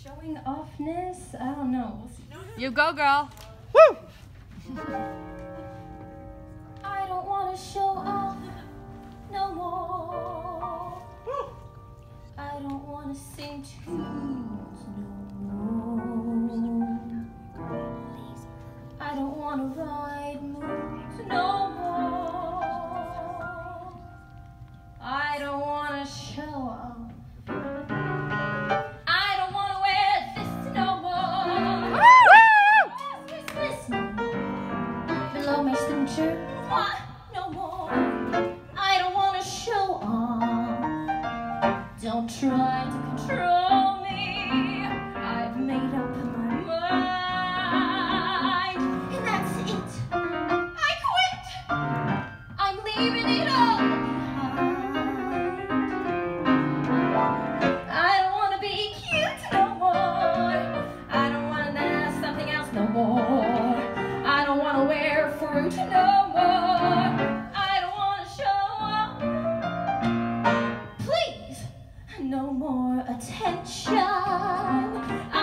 Showing offness? I don't know. We'll see. You go, girl. Woo! I don't want to show off no more. I don't want to sing tunes no more. I don't want to ride moons no more. I don't want to show off. I don't want to wear this no more. This no more. Below my signature, no more. I don't want to show off. Don't try to control me. I've made up my mind, and that's it. I quit. I'm leaving it all behind. I don't want to be cute no more. I don't want to something else no more. I don't want to wear fruit no more. I don't want to show off. Please, no more attention.